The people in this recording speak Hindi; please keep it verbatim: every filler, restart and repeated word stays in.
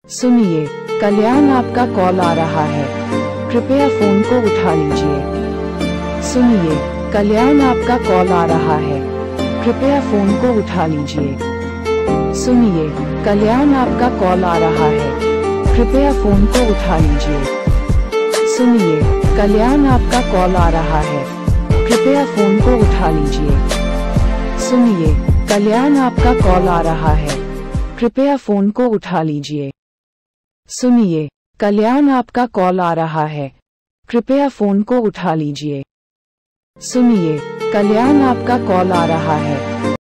सुनिए, कल्याण आपका कॉल आ रहा है, कृपया फोन को उठा लीजिए। सुनिए, कल्याण आपका कॉल आ रहा है, कृपया फोन को उठा लीजिए। सुनिए, कल्याण आपका कॉल आ रहा है, कृपया फोन को उठा लीजिए। सुनिए, कल्याण आपका कॉल आ रहा है, कृपया फोन को उठा लीजिए। सुनिए, कल्याण आपका कॉल आ रहा है, कृपया फोन को उठा लीजिए। सुनिए, कल्याण आपका कॉल आ रहा है, कृपया फोन को उठा लीजिए। सुनिए, कल्याण आपका कॉल आ रहा है,